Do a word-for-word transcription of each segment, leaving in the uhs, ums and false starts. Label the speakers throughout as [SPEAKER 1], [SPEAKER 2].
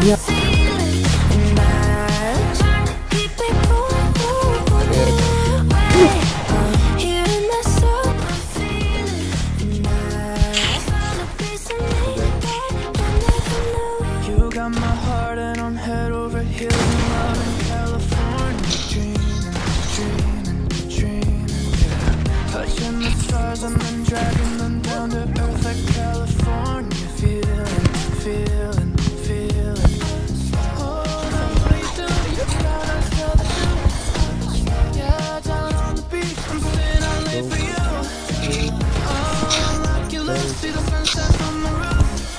[SPEAKER 1] Yeah.
[SPEAKER 2] You got my heart and I'm head over heels in love in California, dreaming, dreaming, dreaming, yeah. Touching the stars and then dragging them down to earth like California, feeling, feeling, feeling. Oh, the way you do it, you gotta tell the truth. Yeah, down on the beach, I'm staying out late for you. Oh, I like your lips, see the sunset from the roof.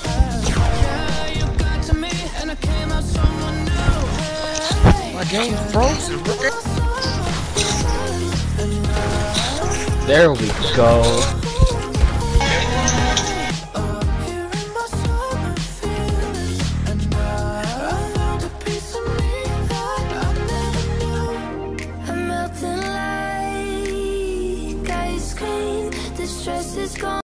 [SPEAKER 1] My game frozen. There we go.
[SPEAKER 3] I'm melting like ice cream. The stress is gone.